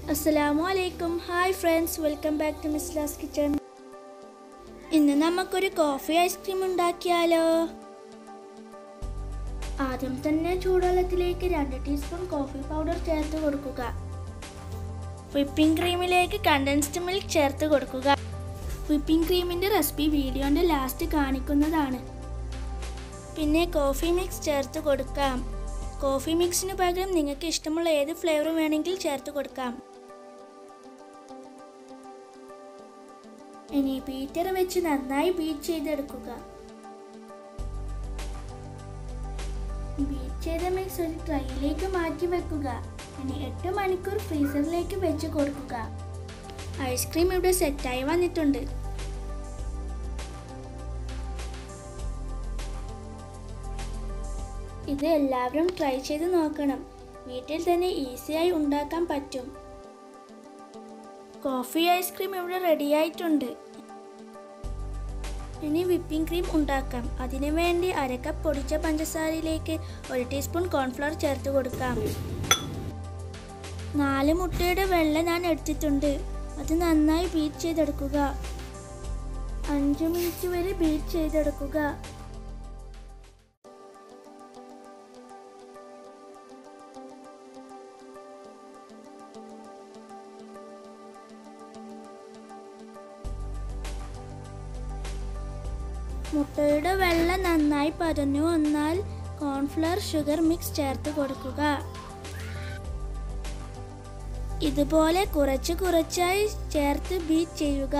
Assalamualaikum. Hi friends, welcome back to Misla's Kitchen. ഇന്ന് നമുക്കൊരു coffee ice cream ഉണ്ടാക്കിയാലോ? ആദ്യം തന്നെ ചൂടുവെള്ളത്തിലേക്ക് 2 ടീസ്പൂൺ കോഫി പൗഡർ ചേർത്ത് കൊടുക്കുക. വിപ്പിംഗ് ക്രീമിലേക്ക് കണ്ടൻസ്ഡ് മിൽക്ക് ചേർത്ത് കൊടുക്കുക. വിപ്പിംഗ് ക്രീമിന്റെ റെസിപ്പി വീഡിയോന്റെ ലാസ്റ്റ് കാണിക്കുന്നതാണ്. പിന്നെ കോഫി മിക്സ് ചേർത്ത് കൊടുക്കാം. കോഫി മിക്സിന് പകരം നിങ്ങൾക്ക് ഇഷ്ടമുള്ള ഏത് ഫ്ലേവർ വേണമെങ്കിൽ ചേർത്ത് കൊടുക്കാം. ഇനി ബീറ്റർ വെച്ച് നന്നായി ബീറ്റ് ചെയ്തെടുക്കുക. ബീറ്റ് ചെയ്ത മിക്സ് ഒരു ട്രേയിലേക്ക് മാറ്റി വെക്കുക. ഇനി 8 മണിക്കൂർ ഫ്രീസറിലേക്ക് വെച്ച് കൊടുക്കുക. ഐസ്ക്രീം ഇവിടെ സെറ്റായി വന്നിട്ടുണ്ട്. ഇത് എല്ലാവരും ട്രൈ ചെയ്ത് നോക്കണം. വീട്ടിൽ തന്നെ ഈസിയായി ഉണ്ടാക്കാൻ പറ്റും. കോഫി ഐസ്ക്രീം ഇവിടെ റെഡി ആയിട്ടുണ്ട്. ഇനി വിപ്പിംഗ് ക്രീം ഉണ്ടാക്കാം. അതിനു വേണ്ടി 1/2 കപ്പ് പൊടിച്ച പഞ്ചസാരയിലേക്ക് 1 ടീസ്പൂൺ കോൺഫ്ലവർ ചേർത്ത് കൊടുക്കാം. 4 മുട്ടയുടെ വെള്ള ഞാൻ എടുത്തിട്ടുണ്ട്. അത് നന്നായി ബീറ്റ് ചെയ്തെടുക്കുക. 5 മിനിറ്റ് വരെ ബീറ്റ് ചെയ്തെടുക്കുക. മുട്ടയുടെ വെള്ള നന്നായി പതഞ്ഞു വന്നാൽ കോൺഫ്ലവർ ഷുഗർ മിക്സ് ചേർത്ത് കൊടുക്കുക. ഇതുപോലെ കുറച്ചായി ചേർത്ത് ബീറ്റ് ചെയ്യുക.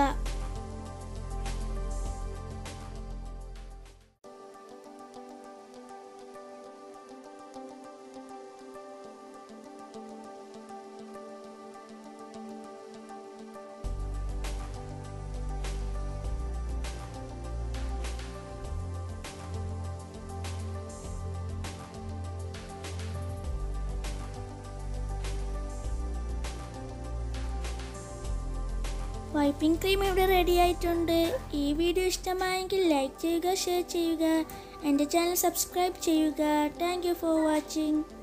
വൈപ്പിംഗ് ക്രീം ഇവിടെ റെഡി ആയിട്ടുണ്ട്. ഈ വീഡിയോ ഇഷ്ടമായെങ്കിൽ ലൈക്ക് ചെയ്യുക, ഷെയർ ചെയ്യുക, എൻ്റെ ചാനൽ സബ്സ്ക്രൈബ് ചെയ്യുക. Thank you for watching.